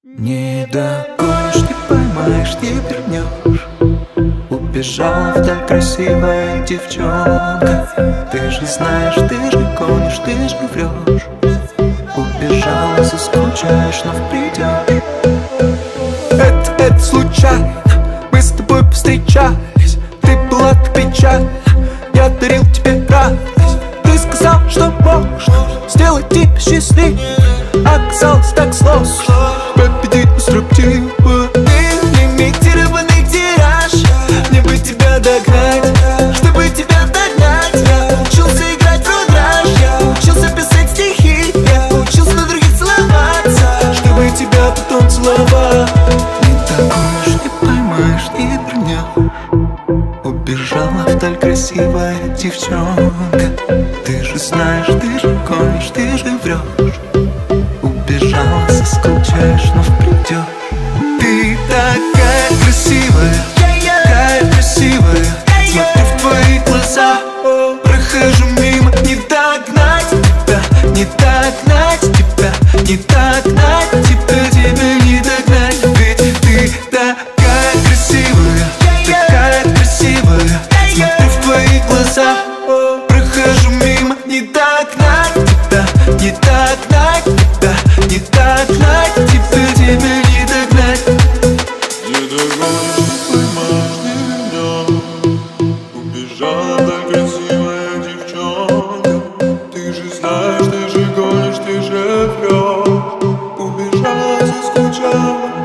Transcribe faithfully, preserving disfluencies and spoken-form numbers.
Не догонишь, не поймаешь, не вернешь. Убежала вдаль красивая девчонка. Ты же знаешь, ты же гонишь, ты же врешь. Убежала, заскучаешь, но придешь. Это, это случайно, мы с тобой повстречались. Ты была так печальна, я дарил тебе радость. Ты сказал, что можно сделать тебя счастливым. Оказалось так сложно победить структиву. Ты лимитированный тираж, мне бы тебя догнать. Чтобы тебя догнать, я учился играть в рудраж. Я учился писать стихи, я учился на других целоваться, чтобы тебя потом целовать. Не догонишь, не поймаешь, не вернешь. Убежала вдаль красивая девчонка. Ты же знаешь, ты же гонишь, ты же врешь. Убежала, заскучаешь, но придешь. Ты такая красивая, такая красивая. Смотрю в твои глаза, прохожу мимо. Не догнать тебя, не догнать тебя, не догнать тебя, тебя не догнать. Ведь ты такая красивая, такая красивая. Смотрю в твои глаза, прохожу мимо. Не догнать тебя, не догнать тебя, не догнать тебя, тебя не догнать. Не догонишь, не поймаешь, не вернешь. Убежала так красивая девчонка. Ты же знаешь, ты же гонишь, ты же врешь. Убежала, заскучала.